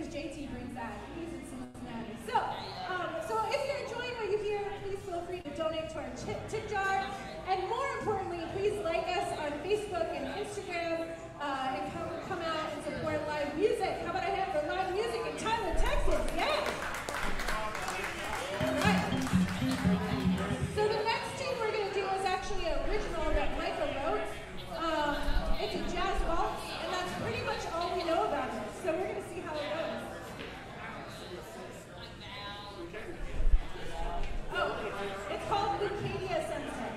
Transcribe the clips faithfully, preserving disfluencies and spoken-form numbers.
because J T brings that. He's in Cincinnati. So, um, so if you're enjoying what you hear, please feel free to donate to our tip, tip jar. And more importantly, please like us on Facebook and Instagram, uh, and come, come out and support live music. How about I have the live music in Tyler, Texas? Yeah! All right. So the next tune we're going to do is actually an original that Micah wrote. Um, it's a jazz waltz, and that's pretty much all we know about it. So we're going to see how it goes. Oh, it's called Lucadia Sunset.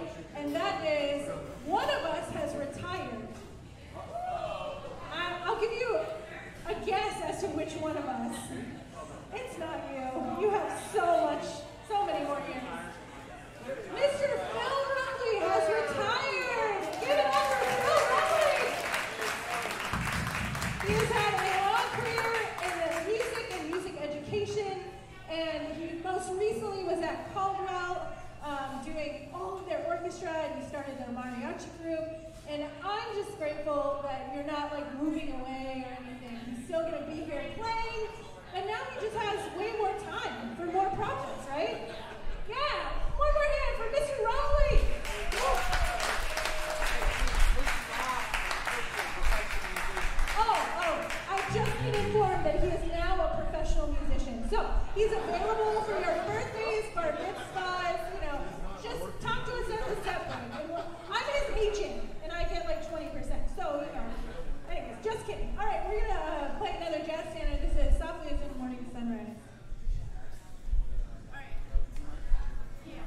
and that is one of us has retired. I, I'll give you a guess as to which one of us. It's not you. You have so much, so many organs. Mister Phil Rumley has retired. Give it up for Phil Rumley. He has had a long career in music and music education, and he most recently was at Caldwell um, doing all of their orchestra, and he started their mariachi group. And I'm just grateful that you're not like moving away or anything. He's still going to be here playing, and now he just has way more time for more projects, right? Yeah, one more hand for Mister Rumley. Oh, oh, I've just been informed that he is now a professional musician. So he's available for your birthdays, bar mitzvahs, you know, just talk to us at the reception. I'm his agent, and I get like twenty percent. So, you know, anyways, just kidding. All right, we're going to uh, play another jazz standard. This is Softly as in the Morning Sunrise. All right.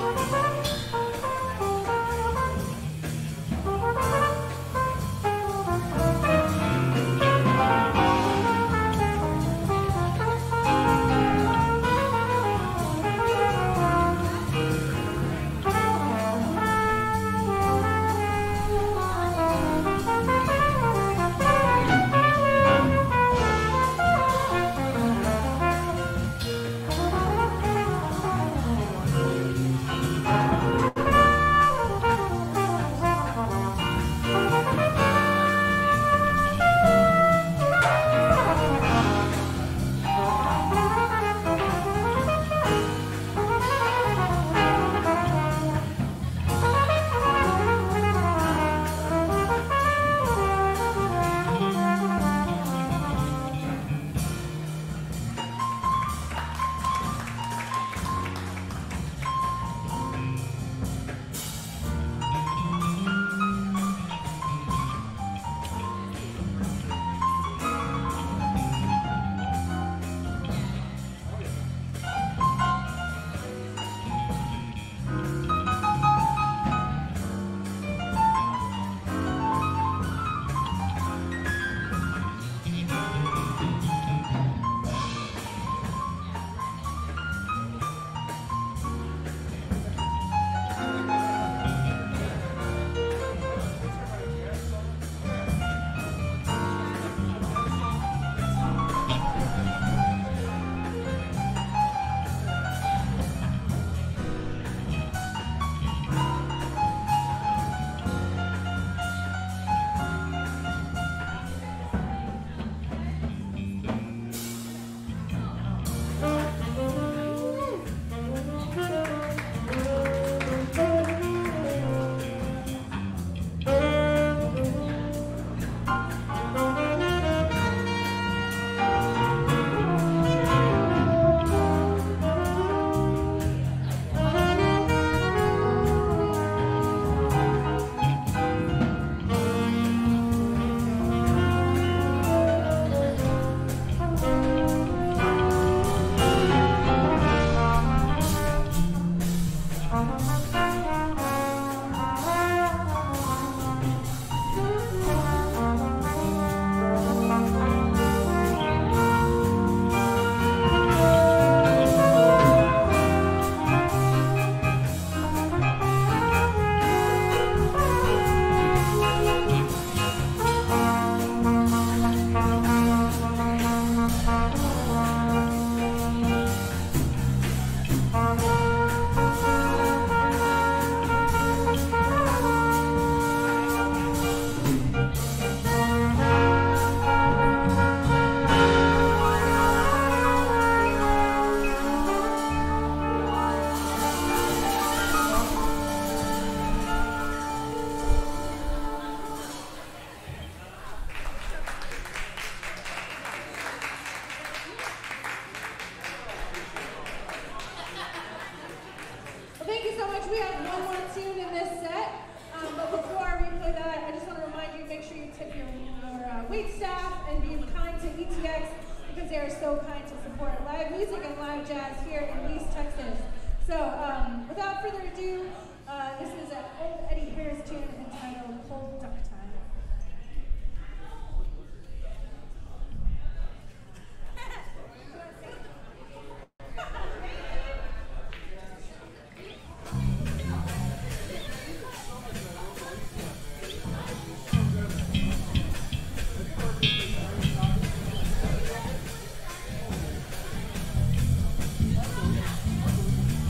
wait staff and being kind to E T X because they are so kind to support live music and live jazz here in East Texas. So um, without further ado, uh, this is an old Eddie Harris tune entitled Cold Duck Time.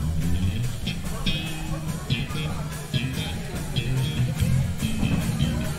Thank you.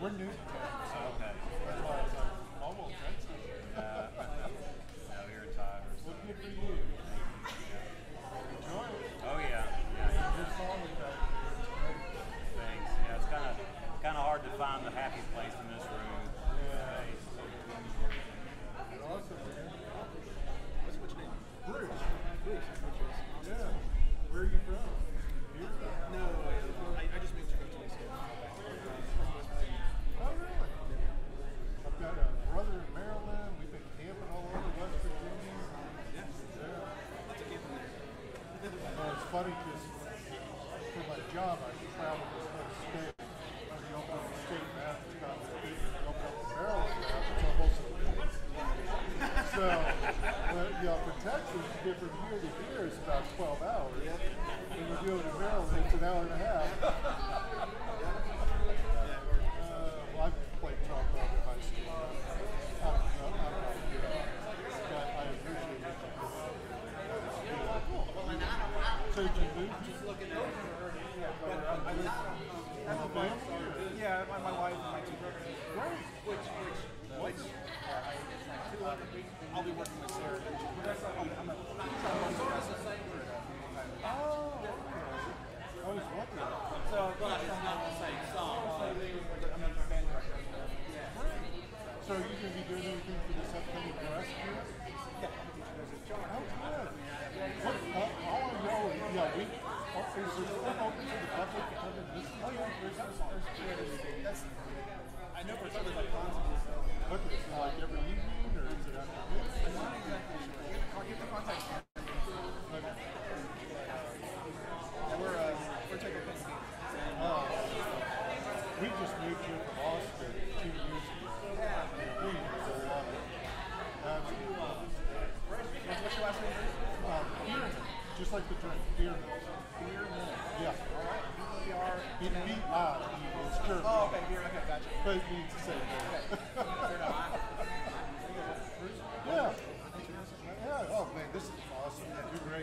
we're new to Texas. Okay. That's why it's like almost Texas. Yeah. No, here in Tigers. Well, good for you. Enjoy it. Oh yeah. Yeah. Your song is back Thanks. Yeah, it's kind of kind of hard to find the happy place in this room. Yeah. Awesome, man. What's, what's your name? Bruce. Bruce. Yeah. Where are you from? Here? No, I, I just moved to Texas. Oh, really? I've got a brother in Maryland. We've been camping all over West Virginia. Yeah. Yeah. Lots of camping there. Well, it's funny because for my job, I travel this whole state. When you open up the state map, it's got the big, you open up the Maryland map, it's almost a big. So, well, you know, for Texas, different here to here is about twelve hours. When you go to Maryland, it's an hour and a half. Uh, well, I played trombone in high school. I'm not, I'm not good, but I appreciate it. So did you move? Just looking at Yeah, my, my wife and my two brothers. Great. Which, which, which, uh, I'll be working with Sarah. I'm, I'm a trombone professor. Oh, okay. I was wondering. So, but it's not the same song. I'm a band director. So are you going to be doing anything for this upcoming press tour? Yeah, I'm a teacher. There's a jar. Oh, good. What, uh, all I know is, yeah, we, oh, is there stuff open to the public to come and listen? Oh yeah, there's some songs. That's, I know for some there's like concerts. What, is it like every evening, or is it after this? I'm not exactly sure. I'll get the contact. Okay. Yeah, we're uh, we're taking a picture. Oh, we just moved here from Austin two years ago. Yeah, we enjoy a lot of it. Absolutely. What's, what's your last name? Um, beer, just like the drink, beer. Beer Minute. Yeah. All right. B E R. B I E, it's German. Oh, okay. Beer. Okay, gotcha. But it means the same thing. Fair enough. Yeah. Yeah. Oh man, this is awesome. You're great.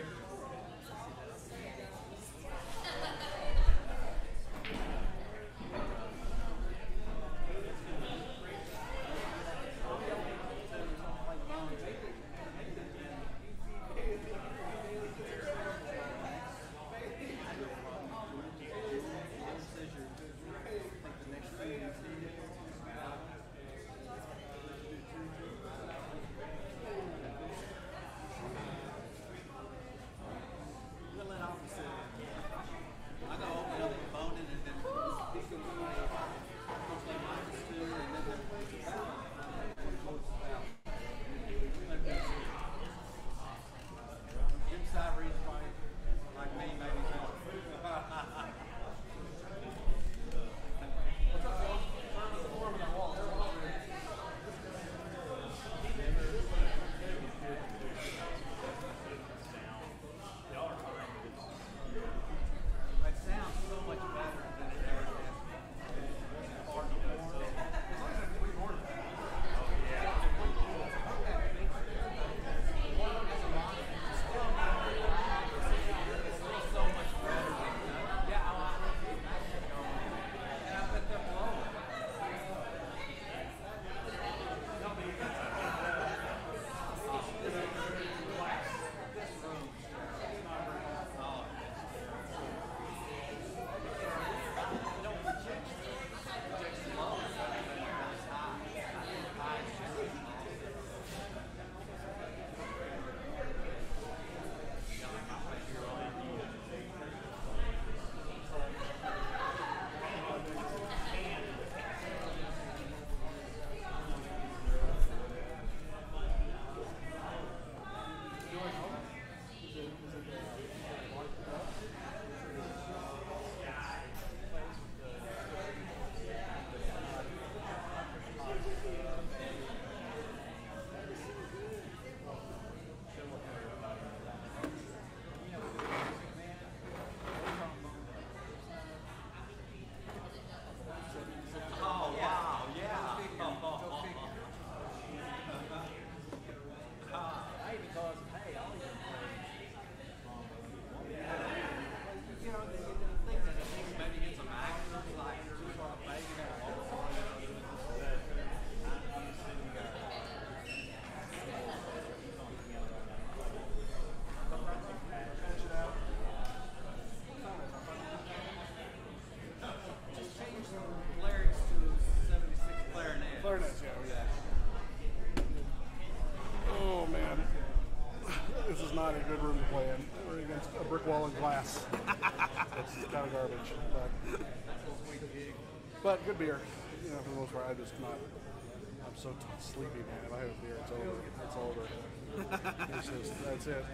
good room to play in. We're against a brick wall and glass. It's kind of garbage, but but good beer. You know, for the most part, I just not. I'm so t- sleepy, man. If I have a beer, it's over. It's over. It's just that's it.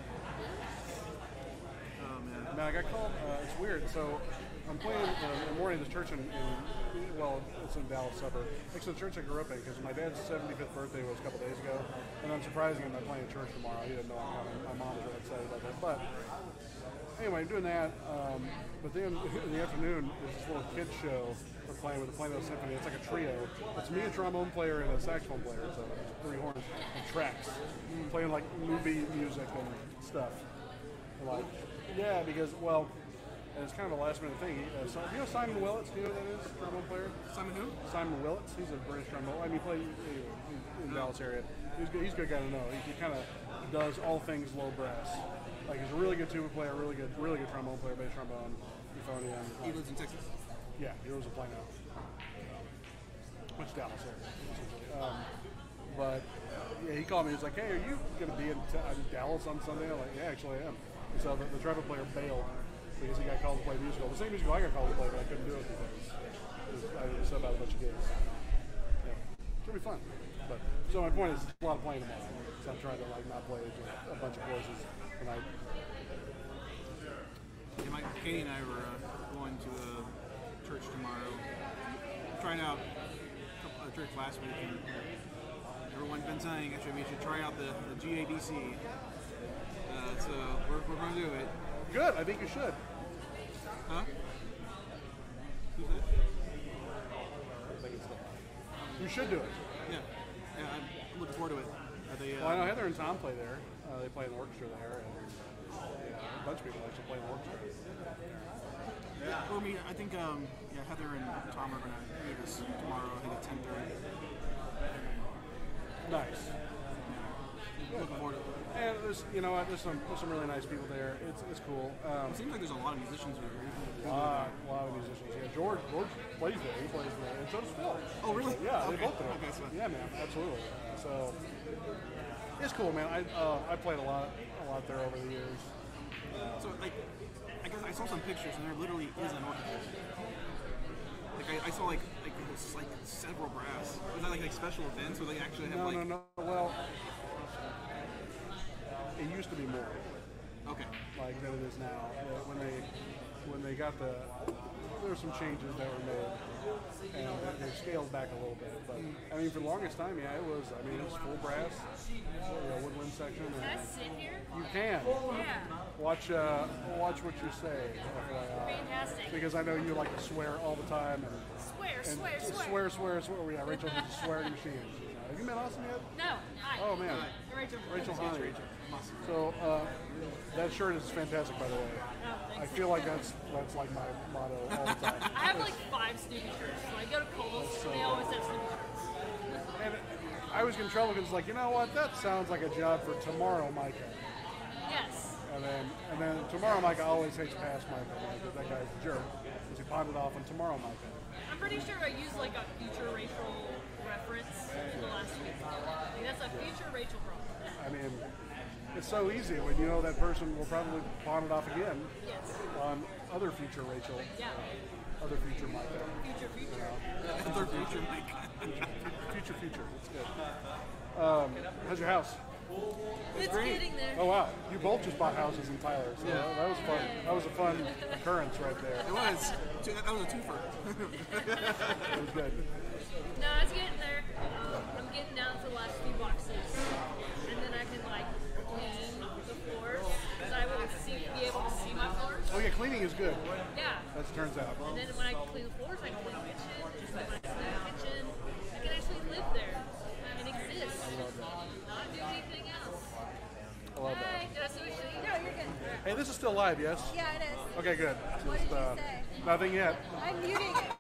Oh man. Man, I got called. Uh, it's weird. So I'm playing uh, in the morning at this church in, in well, it's in Dallas suburb. Next to the church I grew up in, because my dad's seventy-fifth birthday was a couple days ago, and I'm surprising him by playing church tomorrow. He didn't know I'm coming. My mom was really excited about that. But anyway, I'm doing that. Um, but then in the afternoon, there's this little kids show we're playing with the Plano Symphony. It's like a trio. It's me, a trombone player, and a saxophone player. So it's three horns and tracks, playing like movie music and stuff. And like, yeah, because well. And it's kind of a last minute thing. He, uh, so, you know Simon Willits? Do you know who that is? Trombone player? Simon who? Simon Willits. He's a British trombone. I mean, he plays in the Dallas area. He's good. He's a good guy to know. He, he kind of does all things low brass. Like he's a really good tuba player, really good, really good trombone player, bass trombone, euphonium. He lives in Texas. Yeah, he lives in Plano, which is Dallas area. Um, but yeah, he called me. He's like, "Hey, are you going to be in, t- in Dallas on Sunday?" I'm like, "Yeah, actually I am." And so the, the trumpet player bailed. Because he got called to play musical. The same musical I got called to play, but I couldn't do it because I was sub out a bunch of gigs. Yeah. It's gonna be fun. But so my point is, a lot of playing tomorrow. So I'm trying to like not play a bunch of courses tonight. Yeah, my, Katie and I were uh, going to a church tomorrow. Trying out a church last week, and everyone's been saying actually we should try out the, the G A D C. Uh, so we're, we're going to do it. Good. I think you should. Huh? Who's that? You should do it. Yeah. Yeah, I'm looking forward to it. Are they, uh, Well, I know Heather and Tom play there. Uh, they play in the orchestra there, and yeah, a bunch of people actually play in the orchestra. yeah. Or me, I think um, yeah, Heather and Tom are going to meet us tomorrow. I think at ten thirty. Nice. Looking forward to it. And there's, you know what, there's some, there's some really nice people there. It's, it's cool. Um, It seems like there's a lot of musicians here. A lot, a lot of musicians. Yeah, George, George plays there. He plays there, and so does Phil. Oh, really? Yeah, they Okay. both do. Okay, so- Yeah, man, absolutely. So it's cool, man. I uh, I played a lot, a lot there over the years. So, like, I guess I saw some pictures, and there literally is an orchestra. Like, I, I saw like like it was like several brass. Was that like like special events where they actually have No, like? no, no. Well, it used to be more Okay. like than it is now. Yeah, when they when they got the there were some changes that were made, and they scaled back a little bit. But I mean, for the longest time, yeah, it was. I mean, it was full brass, you know, woodwind section. Can I And sit here? you can Yeah. watch uh, watch what you say. F Y I. Fantastic. Because I know you like to swear all the time and, Swear, and swear, swear. swear, swear, swear. Oh, yeah, Rachel is a swearing machine. Have you met Austin yet? No. Hi. Oh man, I'm Rachel. Rachel Hi. Honey. So uh, that shirt is fantastic, by the way. Oh, I thanks. feel like that's that's like my motto all the time. I have like five Snoopy shirts. So I go to Kohl's, so they always have Snoopy shirts. And I was in trouble because like, you know what? That sounds like a job for tomorrow, Micah. Yes. And then and then tomorrow, Micah always hates past Micah because that guy's a jerk because he pawned it off on tomorrow, Micah. I'm pretty sure I used like a future Rachel reference in the last week. Like, that's a future Rachel problem. I mean, it's so easy when you know that person will probably pawn it off again Yes. on other future Rachel, Yeah. other future Micah. Future, future. Their future, like. Future, future. It's good. Um, how's your house? It's getting there. Oh wow, you both just bought houses in Tyler. So that, that was fun. That was a fun occurrence right there. It was. Two- That was a twofer. It was good. No, it's getting there. Um, I'm getting down to the last few boxes. And then I can like clean the floors. Because I will see, be able to see my floors. Oh yeah, cleaning is good. Yeah. As it turns out. And then when I clean the floors, I can clean the kitchen. Just like when I clean the kitchen, I can actually live there and exist. Not do anything else. I love that. Hi, did I switch to you? No, you're good. Hey, this is still live, yes? Yeah, it is. Okay, good. What Just, did you uh, say? Nothing yet. I'm muting it.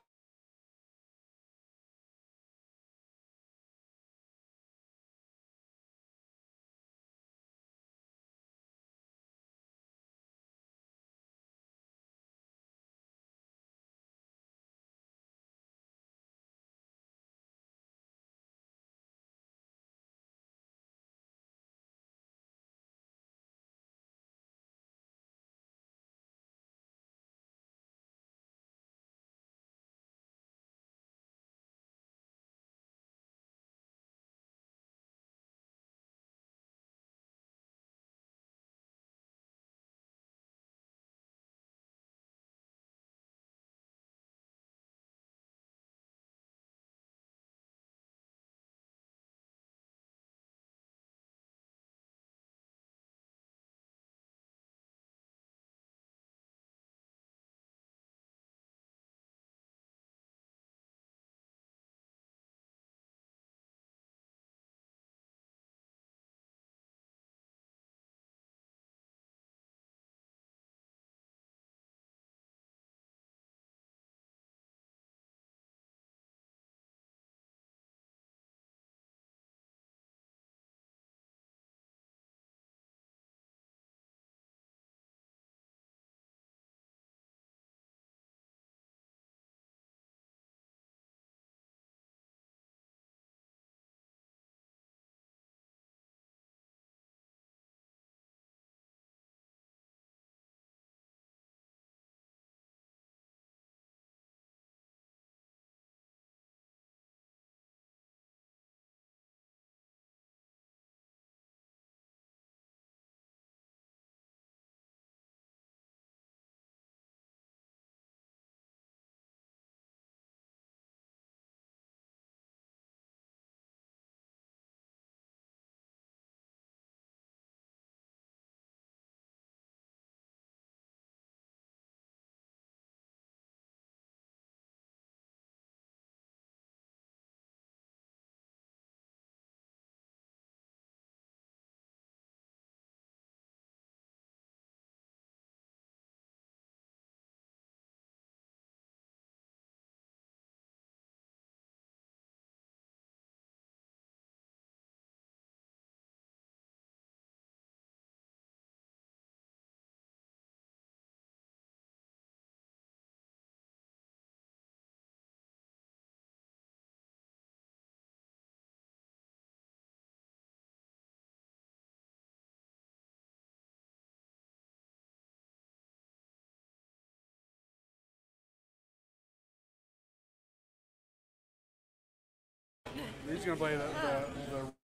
He's going to play the, the, the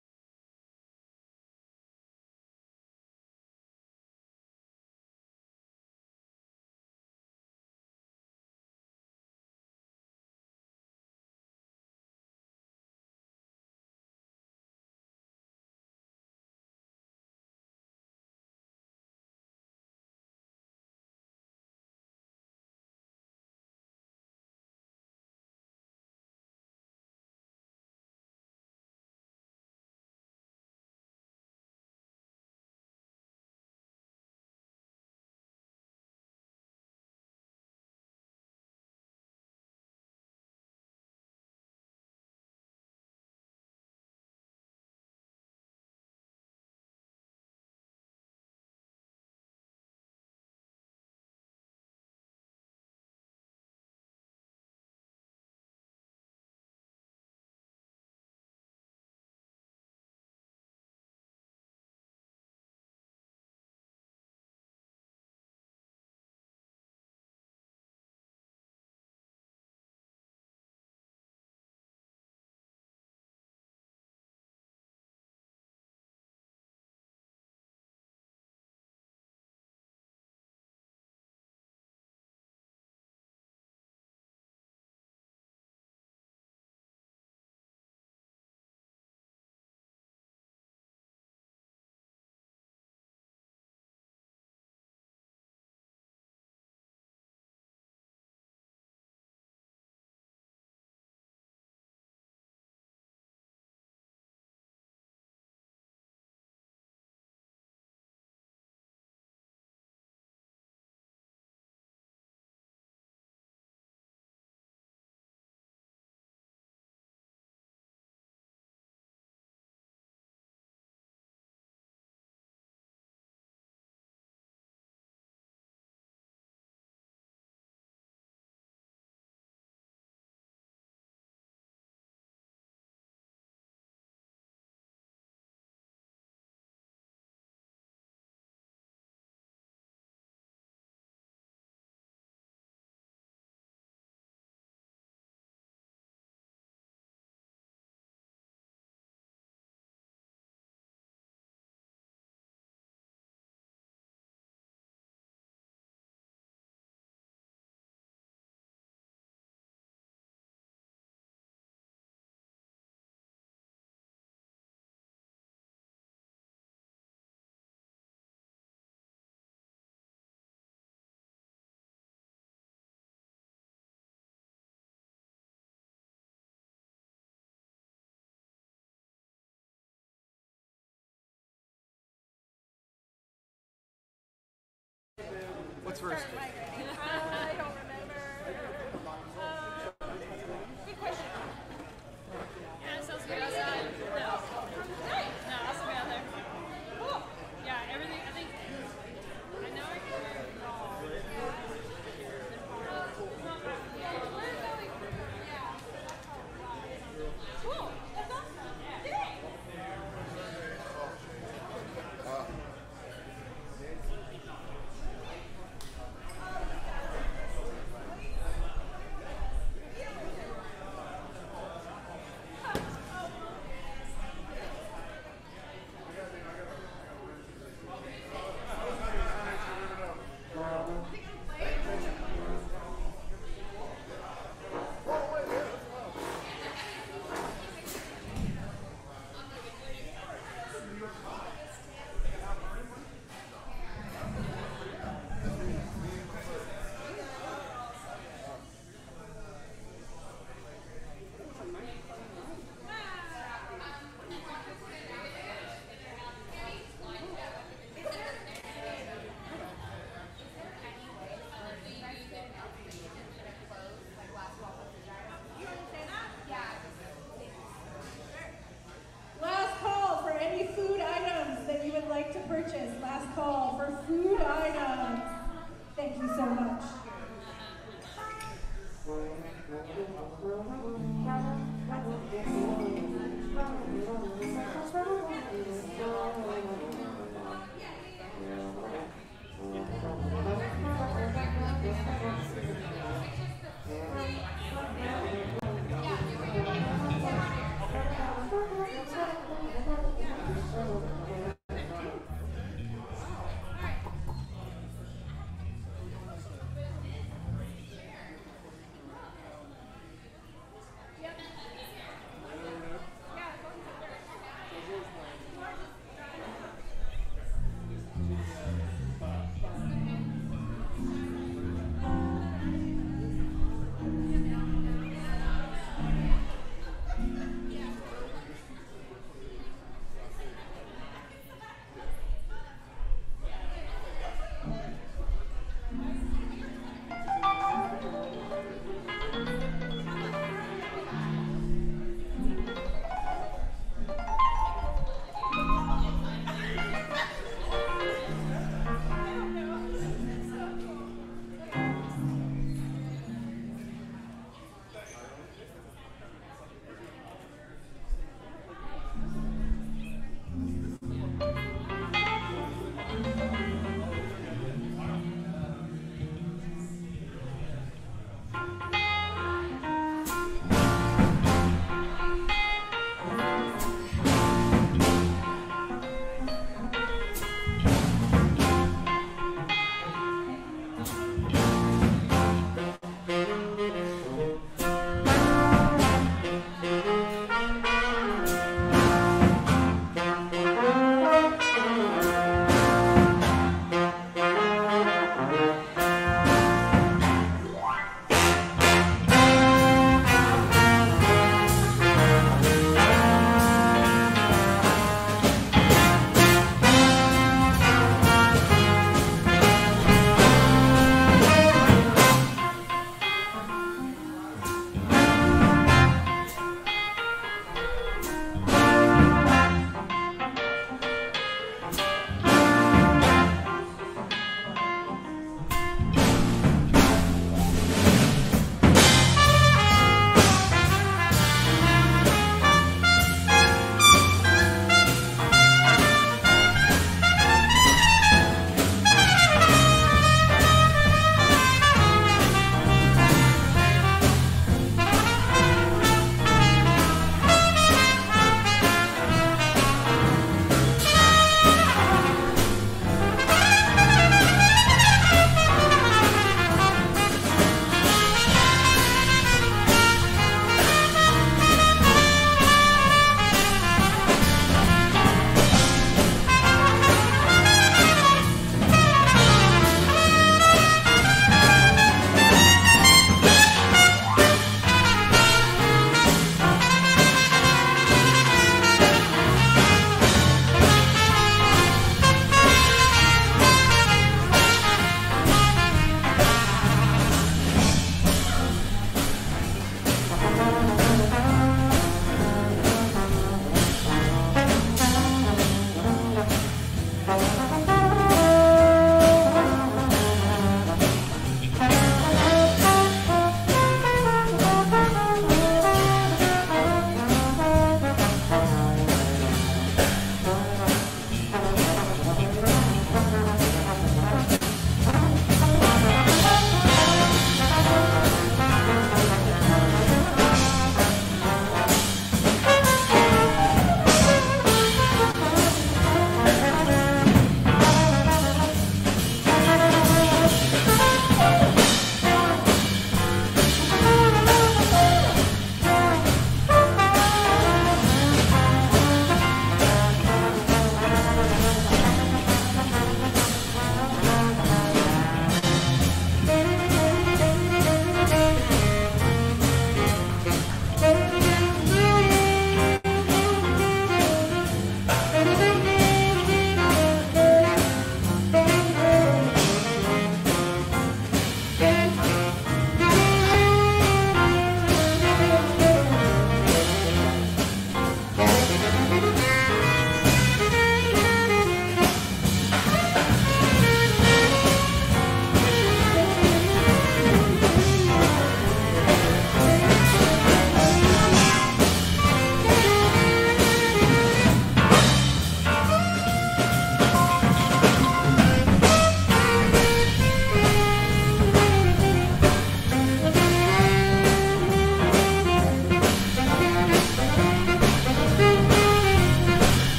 What's first? I don't remember. Uh, good question. Yeah, it sounds good outside. No. No, I'll still be out there. Cool. Yeah, everything, I think, I know I can wear it all. We're going. Yeah. Cool. That's awesome. Yay.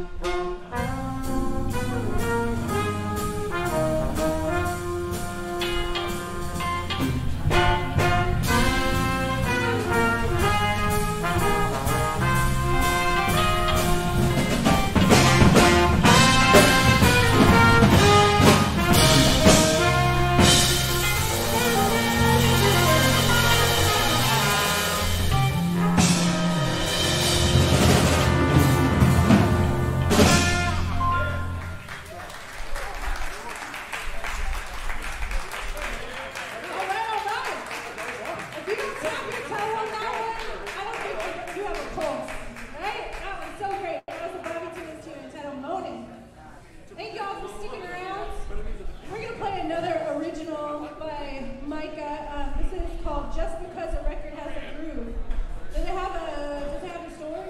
All right, all right. If you don't tap your toe on that one, I don't think you have a pulse. Right? That was so great. That was a Bobby Tunes tune entitled Moaning. Thank you all for sticking around. We're going to play another original by Micah. Um, this is called Just Because a Record Has a Groove. Does it have a, does it have a story?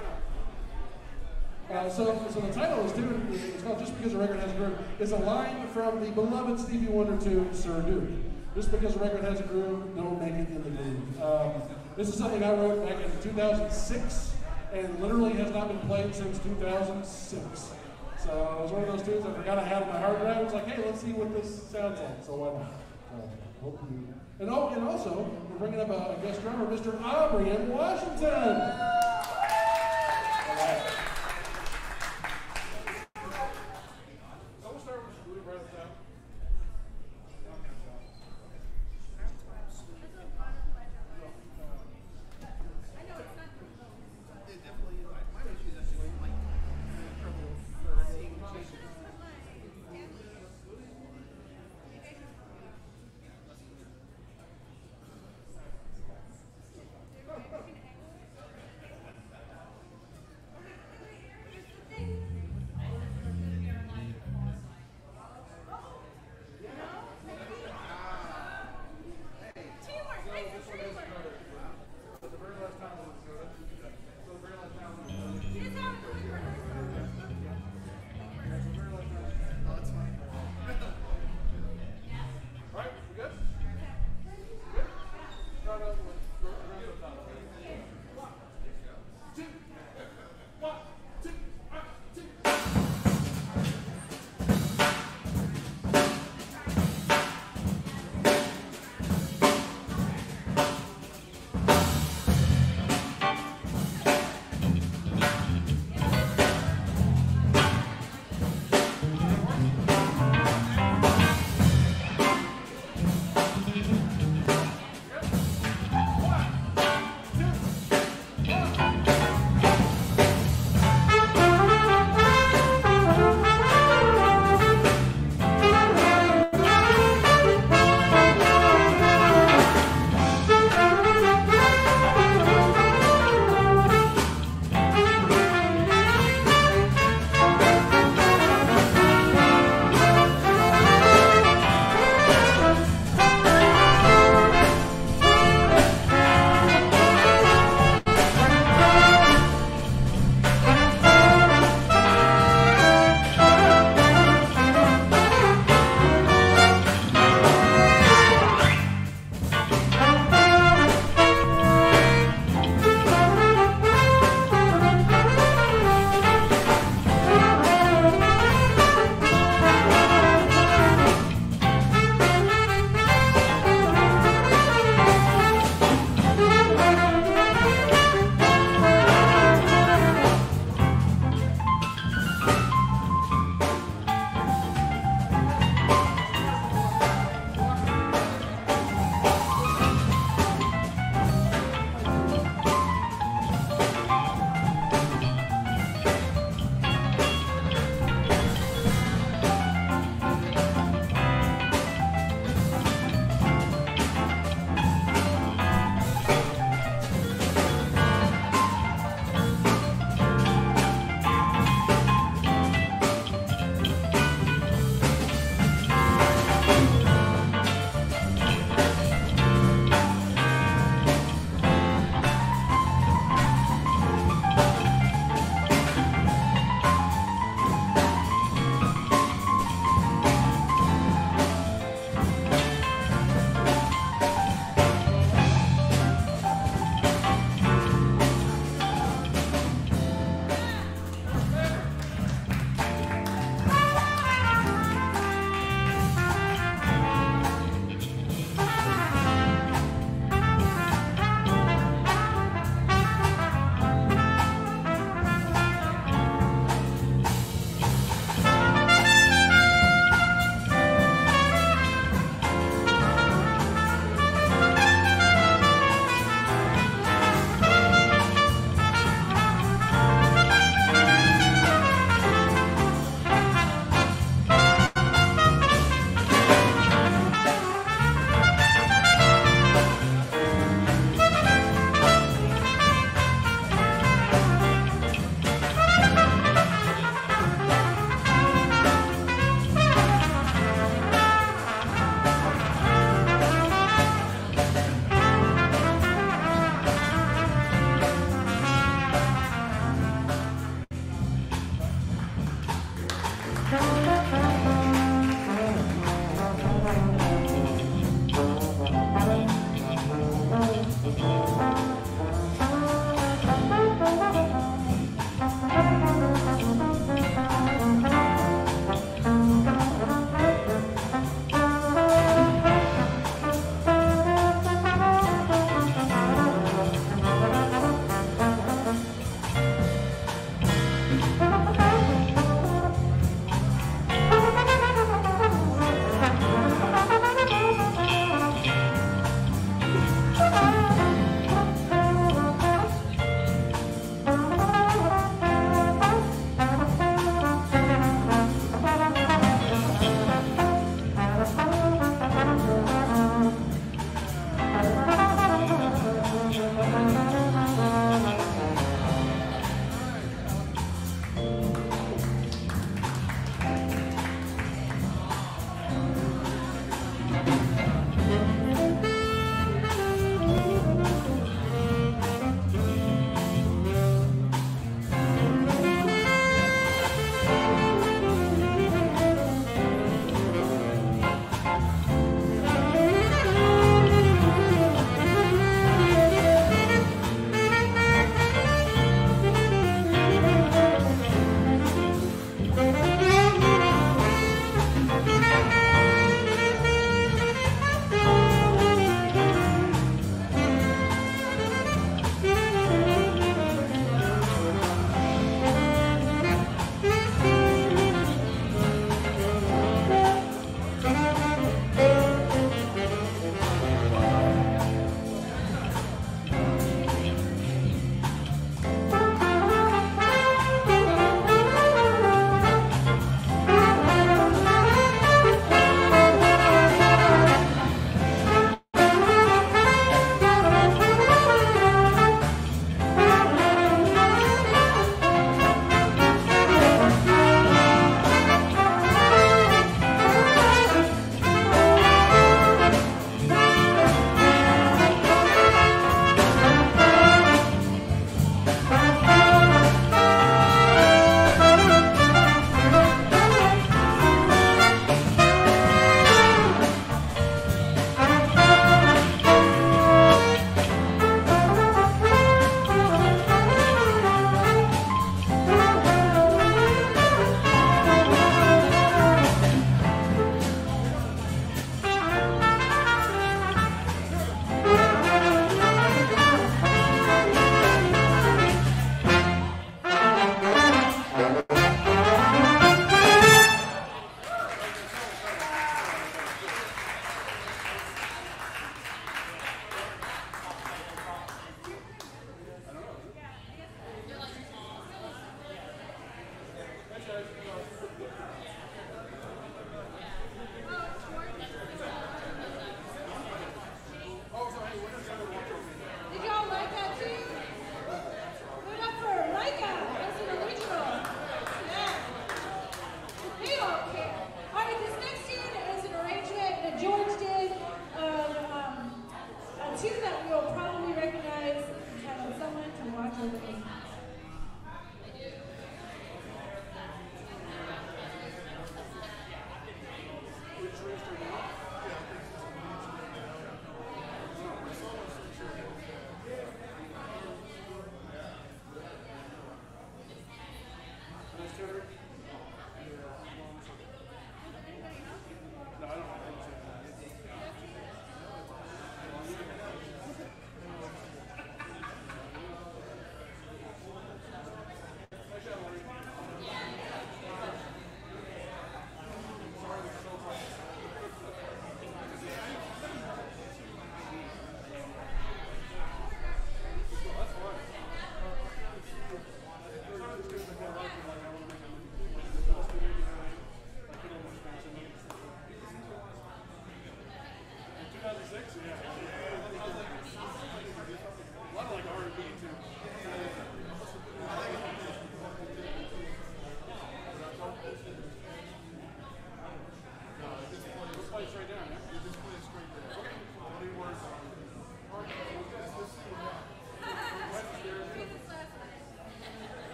Uh, so, so the title is tune. It's called "Just Because a Record Has a Groove." Is a line from the beloved Stevie Wonder tune "Sir Duke." Just because a record has a groove, don't make it in the groove. Um, this is something I wrote back in two thousand six, and literally has not been played since two thousand six. So it was one of those tunes I forgot I had on my hard drive. I was like, hey, let's see what this sounds like. So why not? So, hope you. And oh, and also we're bringing up a, a guest drummer, Mister Aubrey in Washington. All right.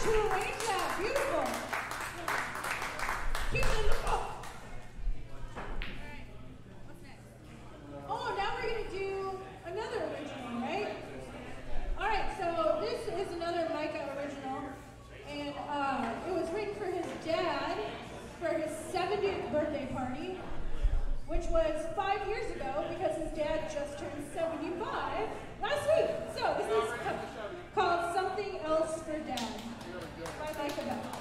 to arrange that. Beautiful. Keep it in the book. Oh, now we're going to do another original, right? All right, so this is another Micah original, and uh, it was written for his dad for his seventieth birthday party, which was five years ago because his dad just turned seventy-five last week. So this is called Something Else for Dad by Micah Bell.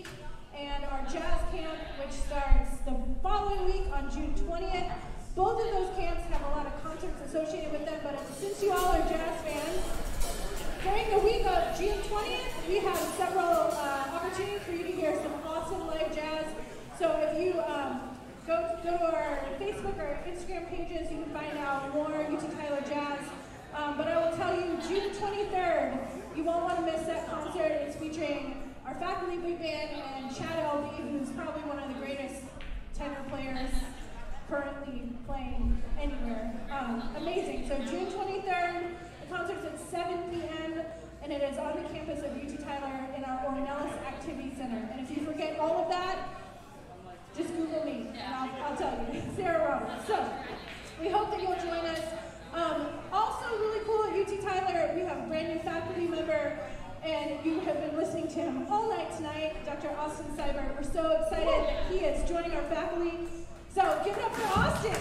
and our jazz camp, which starts the following week on June twentieth. Both of those camps have a lot of concerts associated with them, but since you all are jazz fans, during the week of June twentieth, we have several uh, opportunities for you to hear some awesome live jazz. So if you um, go, go to our Facebook or Instagram pages, you can find out more U T Tyler Jazz. Um, but I will tell you, June twenty-third, you won't want to miss that concert. It's featuring our faculty big band and Chad L B, who's probably one of the greatest tenor players currently playing anywhere. Um, amazing. So June twenty-third, the concert's at seven p m and it is on the campus of U T Tyler in our Ornelas Activity Center. And if you forget all of that, just Google me and I'll, I'll tell you. Sarah Roberts. So we hope that you'll join us. Um, also really cool at U T Tyler, we have a brand new faculty member, and you have been listening to him all night tonight, Doctor Austin Seibert. We're so excited that he is joining our faculty. So give it up for Austin.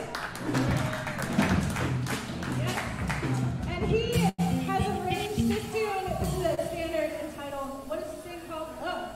Yes. And he has arranged this tune. This is a standard entitled, what is this thing called? Love.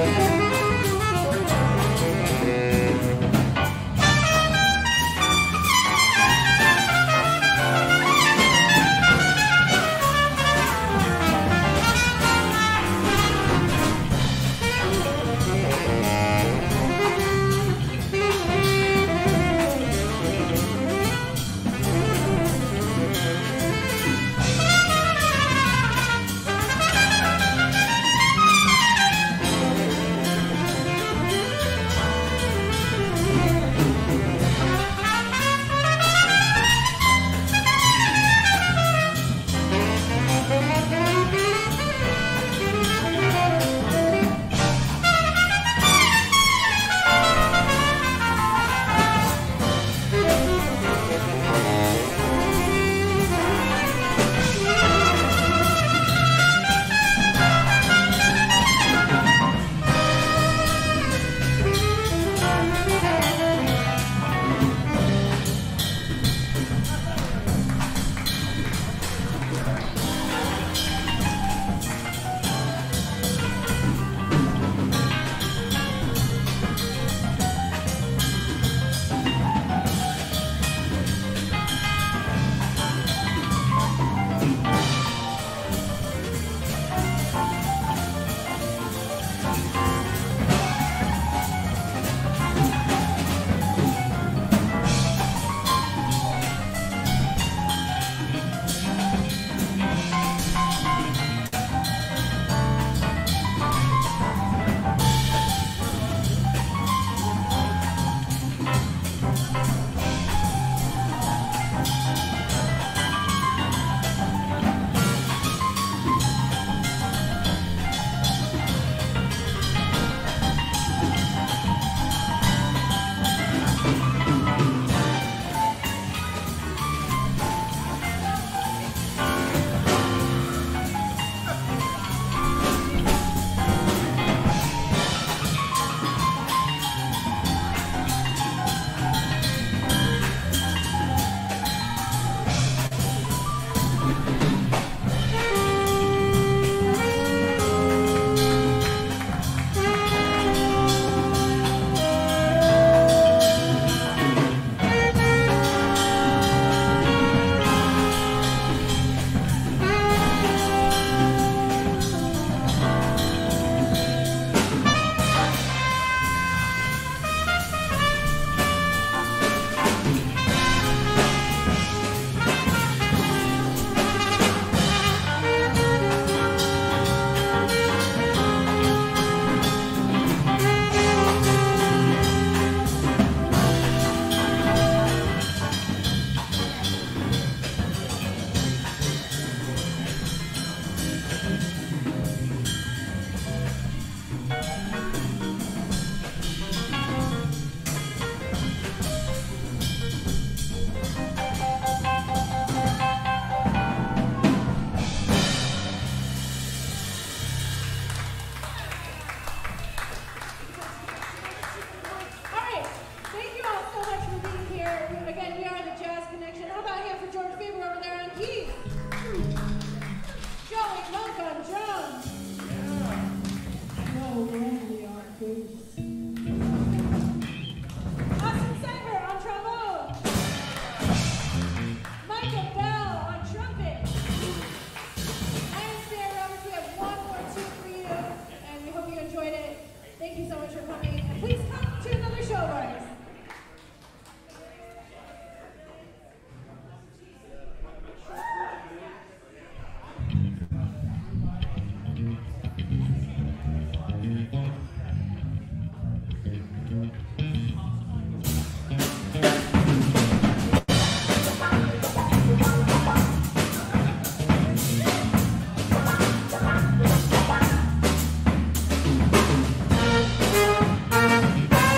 Thank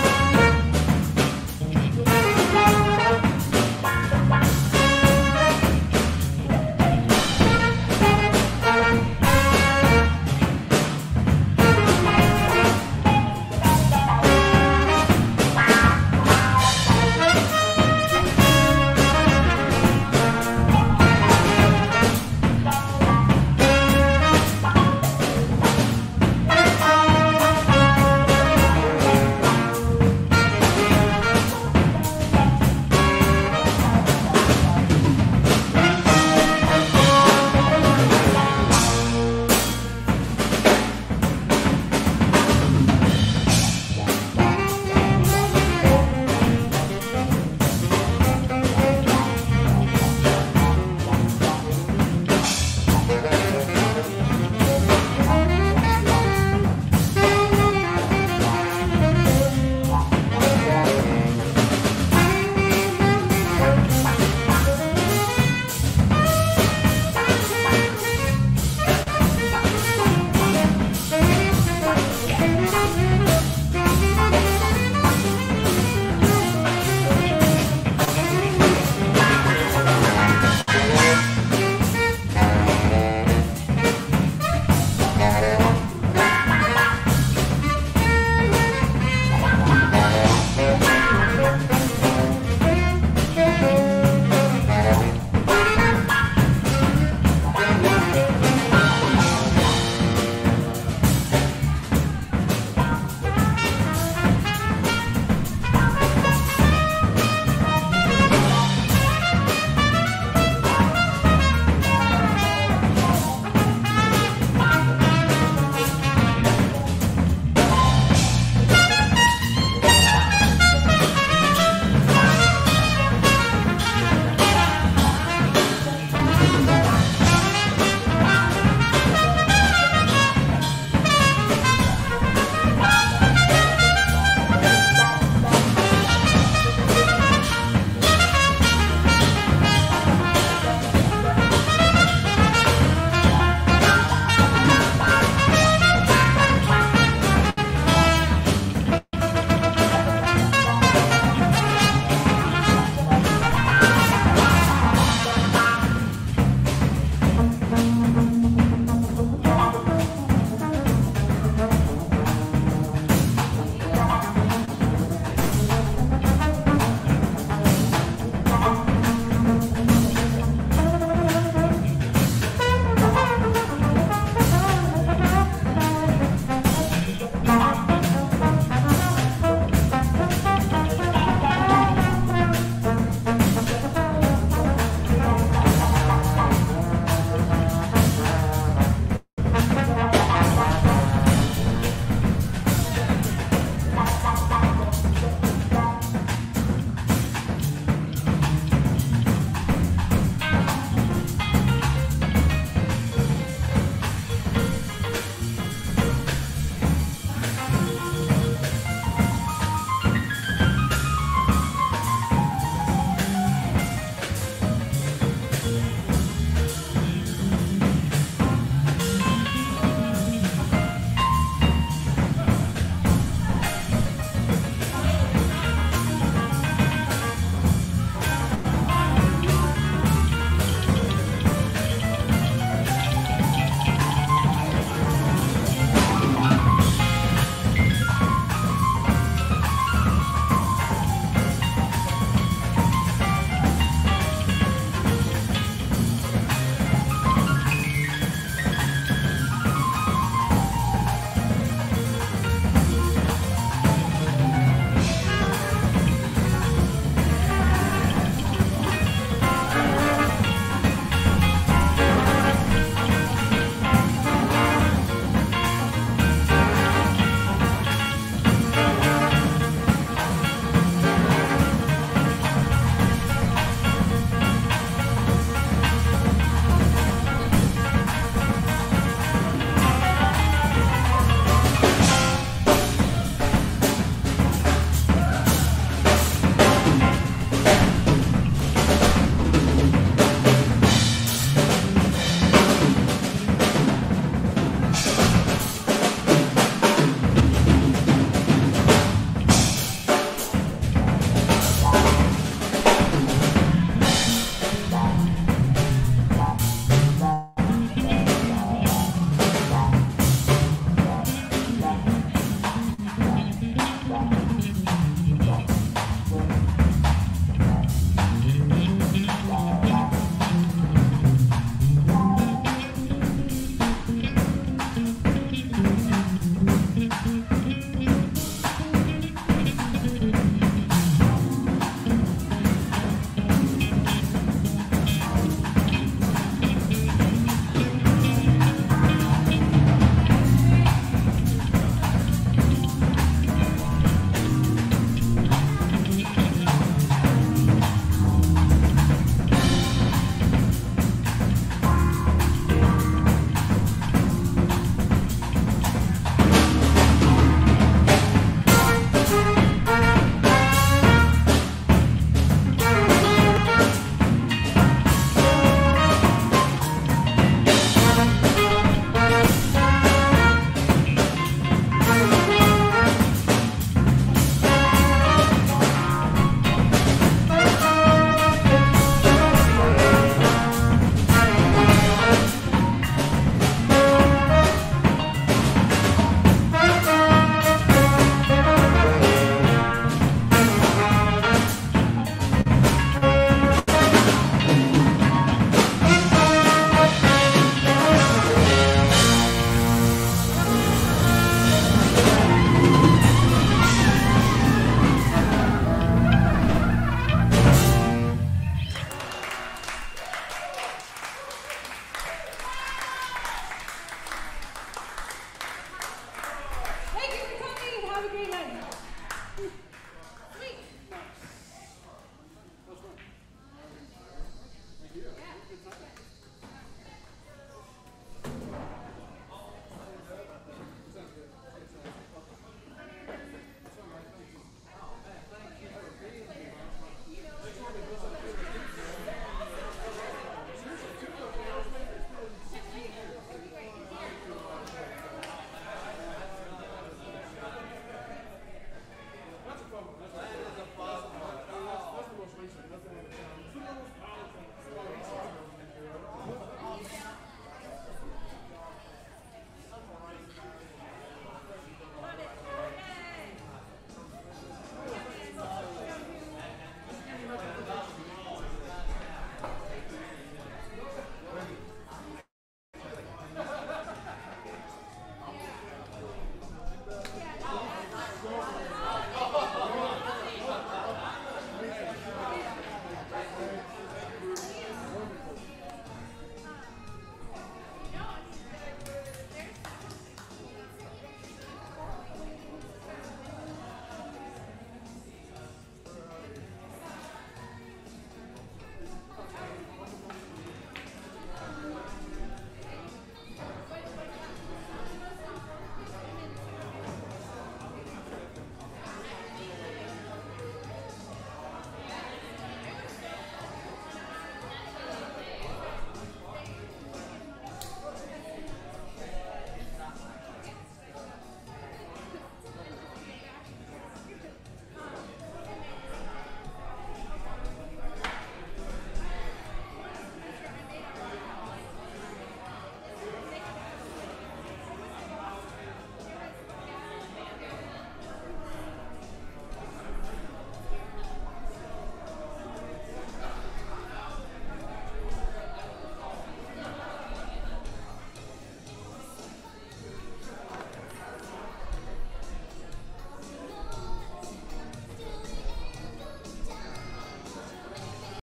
again.